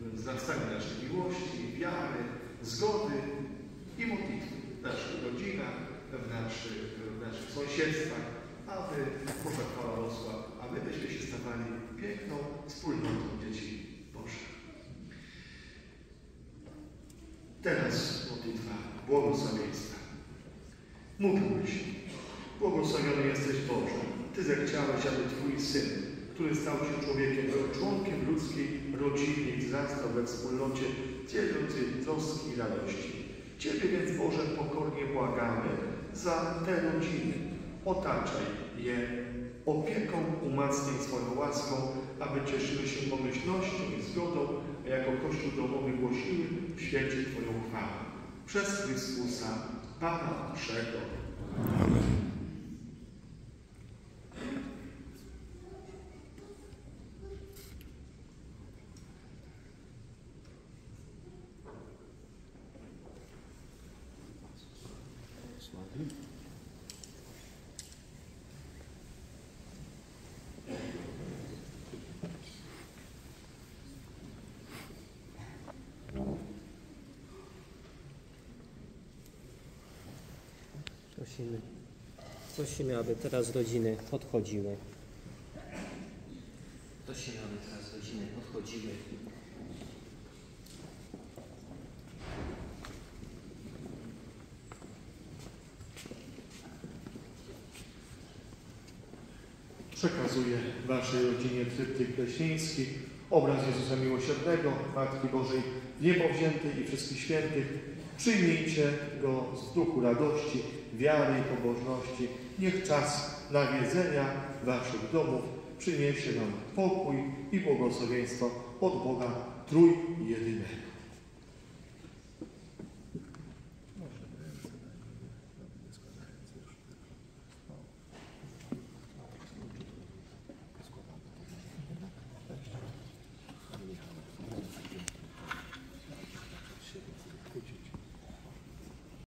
wzrastania naszej miłości, wiary, zgody i modlitwy w naszych rodzinach, w naszych sąsiedztwach, aby Boża chwała rosła, a my byśmy się stawali piękną wspólnotą dzieci Bożych. Teraz modlitwa błogosławieństwa. Módlmy się. Błogosławiony jesteś Boże. Ty zechciałeś, aby Twój Syn, który stał się człowiekiem, był członkiem ludzkiej rodziny i wzrastał we wspólnocie dzielącej troski i radości. Ciebie więc, Boże, pokornie błagamy za te rodziny. Otaczaj je opieką, umacnij swoją łaską, aby cieszyły się pomyślnością i zgodą, a jako Kościół domowy głosiły w świecie Twoją chwałę. Przez Chrystusa, Pana naszego. Amen. Prosimy, aby teraz rodziny podchodziły. Prosimy, aby teraz rodziny podchodziły. Przekazuję Waszej rodzinie tryptyk leśnieński, obraz Jezusa Miłosiernego, Matki Bożej Niepowziętej i wszystkich świętych. Przyjmijcie go z duchu radości, wiary i pobożności. Niech czas nawiedzenia Waszych domów przyniesie Wam pokój i błogosławieństwo od Boga Trójjedynego.